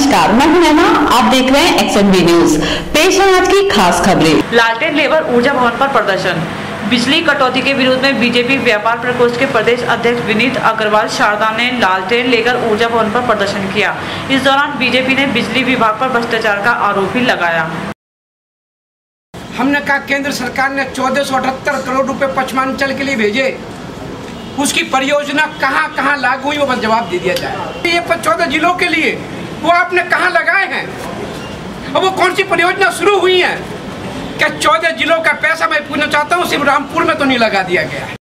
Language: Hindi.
नमस्कार, मैं हूं नैना, आप देख रहे हैं XNB न्यूज। पेश है आज की खास खबरें। लालटेन लेबर ऊर्जा भवन पर प्रदर्शन। बिजली कटौती के विरोध में बीजेपी व्यापार प्रकोष्ठ के प्रदेश अध्यक्ष विनीत अग्रवाल शारदा ने लालटेन लेकर ऊर्जा भवन पर प्रदर्शन किया। इस दौरान बीजेपी ने बिजली विभाग पर भ्रष्टाचार का आरोप भी लगाया। हमने कहा केंद्र सरकार ने 1478 करोड़ रुपए पश्चिमांचल के लिए भेजे, उसकी परियोजना कहाँ कहाँ लागू हुई वो बस जवाब दे दिया जाए। ये 14 जिलों के लिए वो आपने कहाँ लगाए हैं और वो कौन सी परियोजना शुरू हुई है? क्या 14 जिलों का पैसा मैं पूछना चाहता हूँ, सिर्फ रामपुर में तो नहीं लगा दिया गया है।